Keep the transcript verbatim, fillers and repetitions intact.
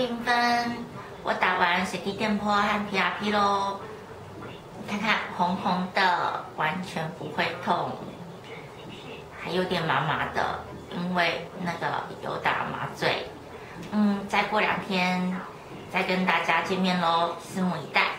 零分，我打完水滴电波和 P R P 咯。看看红红的，完全不会痛，还有点麻麻的，因为那个有打麻醉。嗯，再过两天再跟大家见面咯，拭目以待。